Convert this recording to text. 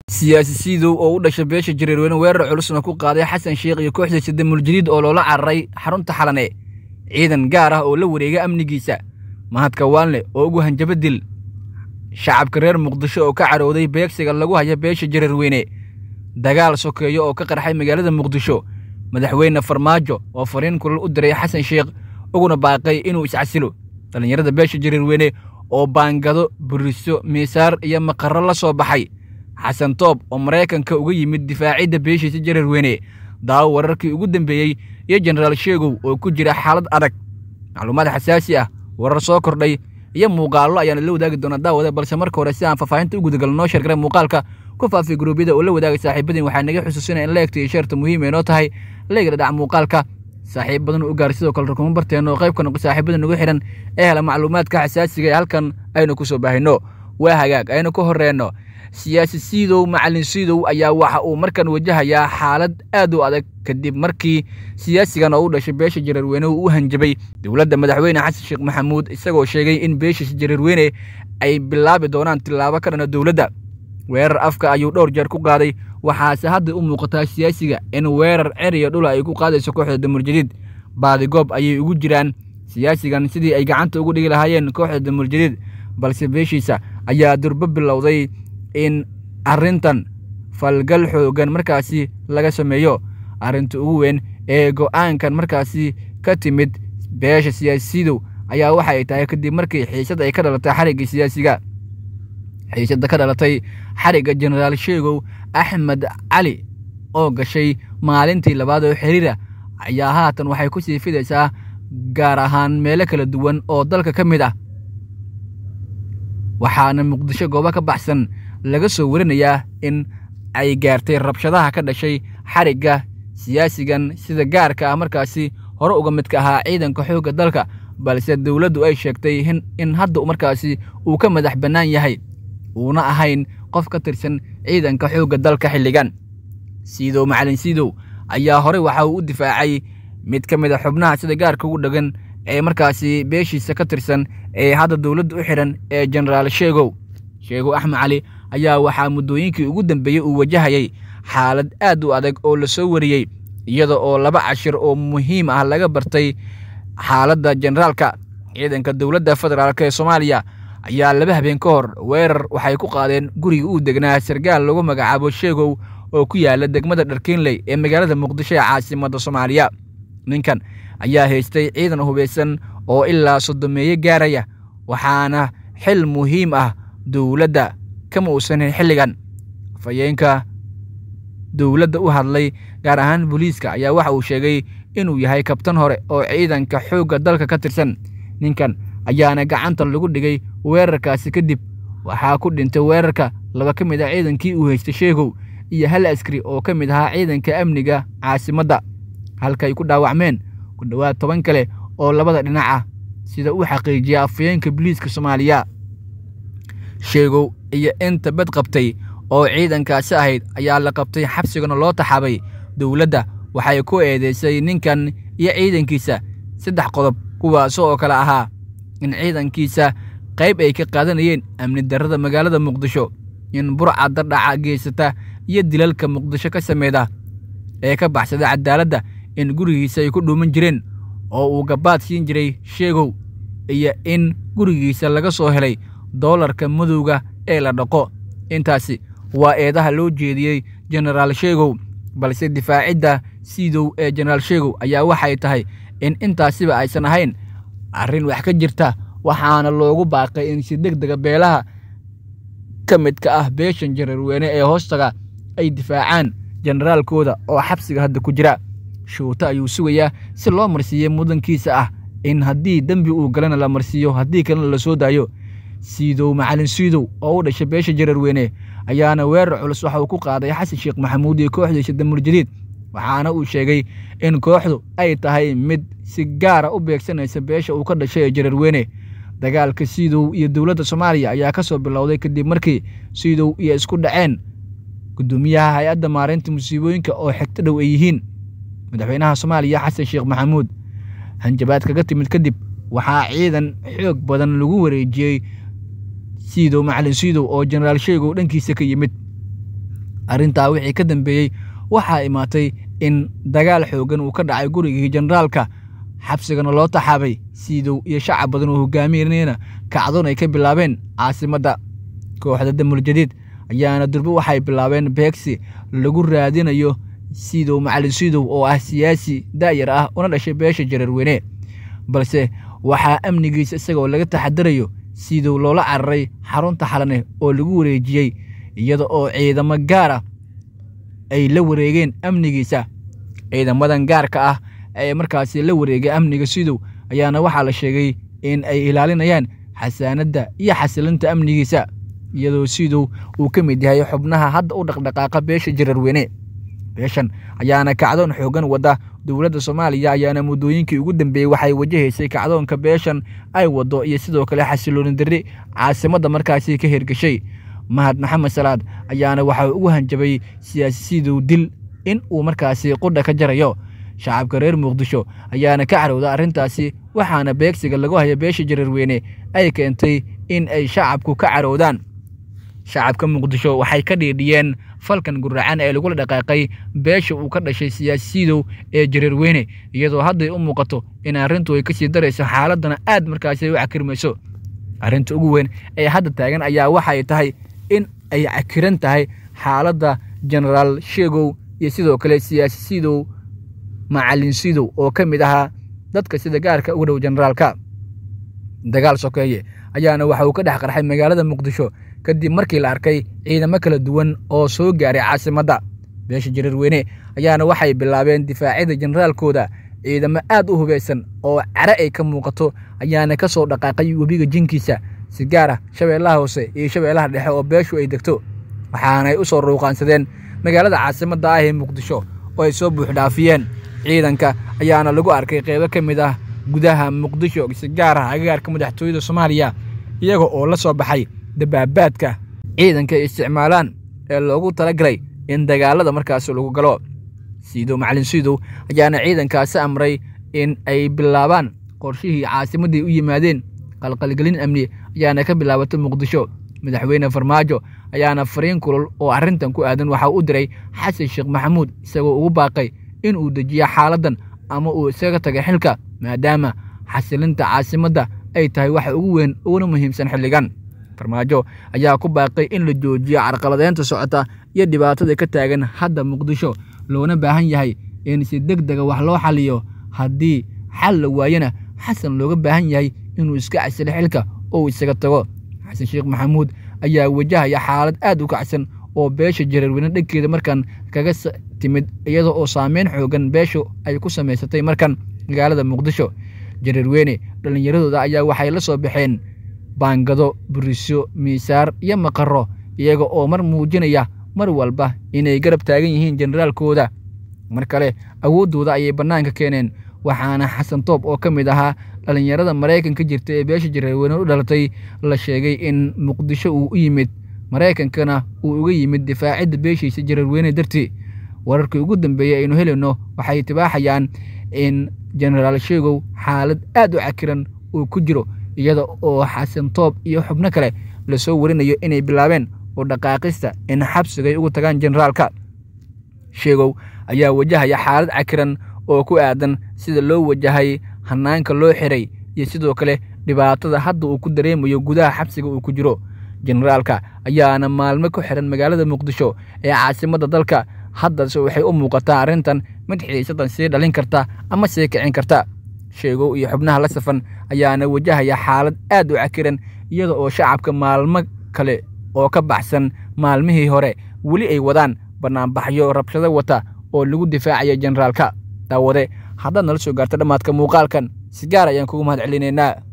siyaasiyiintu oo u dhashay beesha Jareerweyne weerar culusna ku qaaday Xasan Sheekh iyo kooxdiisa Damuljadiid oo loola cararay xarunta Xalane ciidan gaar ah oo la wareegay amnigiisa mahadka waanle oo ugu hanjabadil shacabka reer Muqdisho oo ka carooday beegsiga lagu hayo beesha Jareerweyne dagaal sokeeyo oo ka qarxay magaalada Muqdisho madaxweyne Farmaajo oo fariin kulul u diray Xasan Sheekh uguna baaqay inuu iscasilo dhalinyarada beesha Jareerweyne oo baangado buriso miisaar iyo maqarro la soo baxay xasan toob oo Mareykanka uga yimid difaacidda beeshiisa Jareerweyne daaw wararkii ugu dambeeyay iyo Generaal Sheegow oo ku jira xaalad adag macluumaad xasaasi ah warar soo kordhay iyo muuqaallo ayaan la wadaagi doonaa daawada balse marka hore si aan faafahinta ugu dagalno shirkada muuqaalka ku faafi gruubida oo la wadaagay saaxiibadeen waxaa naga xusuusinaa in like iyo share muhiim ah inoo tahay leegada dhac muuqaalka saaxiib badan u gaar sidoo kale rukumo barteen oo qayb ka noqon saaxiibada nagu xiran ee hela macluumaadka xasaasiga halkan aynu ku soo baahino waa hagaag aynu ku horeeyno siyaasiyiintu macallin siidow ayaa waxa uu markan wajahayaa xaalad aad u adag kadib markii siyaasigan oo u dhashay beesha Jareerweyne uu hanjabay dawladda madaxweyne Xasan Sheekh Maxamuud isagoo sheegay in beeshiisa Jareerweyne ay bilaabi doonaan tilaabo ka dhan dawladda weerar afka ayuu dhowr jeer ku qaaday waxaase hadda u muuqataa siyaasiga in weerar ceriyo dhul ay ku qaadayso kooxda Damuljadiid baadi goob ayay ugu jiraan siyaasigan sidii ay gacanta ugu dhigi lahaayeen kooxda Damuljadiid balse beeshiisa ayaa durba bilowday in arrintan falgal xoogan markaasi laga sameeyo arrinta ugu weyn ee go'aankan markaasi ka timid beesha siyaasiyiintu ayaa waxa ay tahay kadib markii xiisad ay ka dhalatay xariga siyaasiga xiisada ka dhalatay xariga Generaal Sheegow Axmed Cali oo gashay maalintii labaad oo xiriira ayaa haatan waxay ku sii fidaysaa gaar ahaan meelo kala duwan oo dalka ka mid ah waxaana Muqdisho goobo ka baxsan laga soo warinayaa in ay gaartay rabshadaha ka dhashay xariga siyaasigan sida gaarka ah markaasi hore uga mid ka ahaa ciidanka xoogga dalka balse dawladdu ay sheegtay in hadda markaasi uu ka madax bannaan yahay uuna ahayn qof ka tirsan ciidanka xoogga dalka xilligan siidow macallin siidow ayaa hore waxa uu u difaacay mid ka mid ah xubnaha sida gaarka ugu dhagan ee markaasi beeshiisa ka tirsan ee hadda dawladdu u xiran ee Generaal Sheegow Axmed Cali ayaa waxaa muddooyinkii ugu dambeeyay uu wajahayay xaalad aad u adag oo la soo wariyay iyada oo laba cashir oo muhiim ah laga bartay xaaladda generaalka ciidanka dawladda federaalka ee Soomaaliya ayaa laba habeen ka hor weerar waxay ku qaadeen guriga uu degnaa sargaal lagu magacaabo Sheegow oo ku yaala degmada Dharkiinley ee magaalada Muqdisho ee caasimadda Soomaaliya ninkan ayaa haystay ciidan hubeysan oo ilaa 30 gaaraya waxaana xil muhiim ah dawladda kama uusan xilligan fayeenka dawladda u hadlay gaar ahaan booliiska ayaa waxa uu sheegay inuu yahay kabtan hore oo ciidanka xoogga dalka ka tirsan ninkan ayaana gacanta lagu dhigay weerarkaasi kadib waxaa ku dhintay weerarka laba ka mid ah ciidankii uu haystay Sheegow iyo hal askari oo ka mid ahaa ciidanka amniga caasimadda halka ay ku dhaawacmeen ku dhawaad 10 kale oo labada dhinac ah sida uu xaqiijiyay afayeenka booliiska Soomaaliya Sheegow iyo inta bad qabtay oo ciidankaasi ahayd ayaa la qabtay xabsigana loo taxabay dawladda waxay ku eedeysay ninkan iyo ciidankiisa 3 qodob kuwaas oo kala ahaa in ciidankiisa qayb ay ka qaadanayeen amni darrada magaalada Muqdisho in burcad dhaca geysata iyo dilalka Muqdisho ka sameeyda ee ka baxsada cadaaladda in gurigiisa ay ku dhuuman jireen oo uu gabaad siin jiray Sheegow iyo in gurigiisa laga soo helay doolarka madowga ee la dhaqo intaasi waa eedaha loo jeediyay Generaal Sheegow balse difaacidda siidow ee Generaal Sheegow ayaa waxay tahay in intaasiba aysan ahayn arrin wax ka jirta waxaana loogu baaqay in si degdeg beelaha ka mid ka ah beeshan Jareerweyne ee hoostaga ay difaacaan generaalkooda oo xabsiga hadda ku jira shoota ayuu sugayaa si loo marsiiyo mudankiisa ah in haddii dambi uu galana la marsiiyo haddii kalena la soo daayo siidow macallin siidow oo u dhashay beesha Jareerweyne ayaana weerar culus waxa uu ku qaaday Xasan Sheekh Maxamuud iyo kooxdiisa Damuljadiid waxaana uu sheegay in kooxdu ay tahay mid si gaar ah u beegsanaysa beesha uu ka dhashay Jareerweyne dagaalka siidow iyo dawladda Soomaaliya ayaa ka soo bilowday kadib markii siidow iyo isku dhaceen gudoomiyaha hay'adda maareynta musiibooyinka oo xigta dhow ay yihiin madaxweynaha Soomaaliya Xasan Sheekh Maxamuud hanjabaad kaga timid kadib waxaa ciidan xoog badan lagu wareejiyay siidow macallin siidow oo Generaal Sheegow dhankiisa ka yimid arrintaa wixii ka dambeeyey waxaa imaatay in dagaal xoogan uu ka dhacay gurigii generaalka xabsigana loo taxaabay Siidow iyo shacab badan oo hogaaminayna kacdoon ay ka bilaabeen caasimadda. kooxda Damul Jadiid ayaana durba waxay bilaabeen beegsi lagu raadinayo Siidow Macalin Siidow oo ah siyaasi daayar ah una dhashay beesha Jareerweyne, balse waxaa amnigiisa isagoo laga taxadarayo Siidow loola cararay xarunta Xalane oo lagu wareejiyay iyada oo ciidamo gaar ah ay la wareegeen amnigiisa. ciidamadan gaarka ah ee markaasi la wareegay amniga Siidow ayaana waxaa la sheegay in ay ilaalinayaan xasaanadda iyo xasilinta amnigiisa, iyadoo Siidow uu ka mid yahay xubnaha hadda u dhaqdhaqaaqa beesha Jareerweyne. beeshan ayaana kacdoon xoogan wada. dowladda Soomaaliya ayaana muddooyinkii ugu dambeeyay waxay wajahaysay kacdoonka beeshan ay wado iyo sidoo kale xasilooni darri caasimadda markaasi ka hirgashay. Mahad Maxamed Salaad ayaana waxa ugu hanjabay siyaasi Siidow dil in uu markaasi qudha ka jarayo. shacabka reer Muqdisho ayaana ka carowda arrintaasi, waxaana beegsiga lagu hayo beesha Jareerweyne ay keentay in ay shacabku ka carowdaan. shacabka Muqdisho waxay ka dhiidhiyeen falkan guracan ee lagu dhaqaaqay beesha uu ka dhashay siyaasi Siidow ee Jareerweyne, iyadoo hadda u muuqato in arrintu ay ka sii darayso xaaladana aad markaasi u cakirmayso. arrinta ugu weyn ee hadda taagan ayaa waxay tahay in ay cakiran tahay xaaladda Generaal Sheegow iyo sidoo kale siyaasi Siidow Macalin Siidow oo ka mid ahaa dadka sida gaarka ugu dhow generaalka. dagaal sokeeye ayaana waxa uu ka dhex qarxay magaalada Muqdisho kadib markii la arkay ciidamo kala duwan oo soo gaaray caasimadda. beesha Jareerweyne ayaana waxay bilaabeen difaacida generaalkooda. ciidamo aad u hubeysan oo cara ay ka muuqato ayaana ka soo dhaqaaqay webiga jinkiisa, si gaar ah Shabeellaha Hoose iyo Shabeellaha Dhexe oo beeshu ay degto, waxaana ay u soo ruuqaansadeen magaalada caasimadda ah ee Muqdisho oo ay soo buux dhaafiyeen. ciidanka ayaana lagu arkay qaybo ka mid ah gudaha Muqdisho, si gaar ah agagaarka madaxtooyada Soomaaliya, iyaga oo la soo baxay dabaabaadka ciidanka isticmaalaan ee loogu talagalay in dagaalada markaas lagu galo. Siidow Macalin Siidow ayaana ciidankaasi amray in ay bilaabaan qorshihii caasimadii u yimaadeen. qalqalgelin amni ayaana ka bilaabatay Muqdisho. madaxweyne Farmaajo ayaana fariin kulul oo arrintan ku aadan waxa uu diray Xasan Sheekh Maxamuud, isagoo ugu baaqay in uu dejiyo xaaladdan ama uu isaga tago xilka, maadaama xasilinta caasimadda ay tahay waxa ugu weyn uguna muhiimsan xilligan. Farmaajo ayaa ku baaqay in la joojiyo carqaladeynta socota iyo dhibaatada ka taagan hadda Muqdisho, loona baahan yahay in si degdeg ah wax loo xaliyo. haddii xal la waayana Xasan looga baahan yahay inuu iska casilo xilka oo isaga tago. Xasan Sheekh Maxamuud ayaa wajahaya xaalad aad u kacsan oo beesha Jareerweyne dhankeeda markan kaga timid, iyada oo saameyn xoogan beeshu ay ku samaysatay markan magaalada Muqdisho. Jareerweyne dhalinyaradooda ayaa waxay la soo baxeen baangado, burisyo, miisaar iyo maqarro, iyaga oo mar muujinaya mar walba inay garab taagan yihiin generaalkooda. mar kale awoodooda ayay bannaanka keeneen, waxaana Xasan Toob oo ka mid ahaa dhalinyarada Mareykanka jirta ee beesha Jareerweyne u dhalatay la sheegay in Muqdisho uu u yimid, Mareykankana uu uga yimid difaacidda beeshiisa Jareerweyne dartii. wararkii ugu dambeeyay aynu helayno waxay tibaaxayaan in Generaal Sheegow xaalad aad u cakiran uu ku jiro, iyada oo Xasan Toob iyo xubno kale la soo warinayo inay bilaabeen oo dhaqaaqista in xabsiga ay ugu tagaan generaalka. Sheegow ayaa wajahaya xaalad cakiran oo ku aadan sida loo wajahay hanaanka loo xiray iyo sidoo kale dhibaatada hadda uu ku dareemayo gudaha xabsiga uu ku jiro. generaalka ayaana maalmo ku xiran magaalada Muqdisho ee caasimadda dalka. haddase waxay u muuqataa arrintan mid xiisadan sii dhalin karta ama sii kicin karta. Sheegow iyo xubnaha la safan ayaana wajahaya xaalad aad u cakiran, iyada oo shacabka maalmo kale oo ka baxsan maalmihii hore weli ay wadaan banaanbaxyo rabshado wata oo lagu difaacayo generaalka. daawade haddaad nala soo gaarto dhammaadka muuqaalkan, si gaar ayaan kugu mahadcelinaynaa.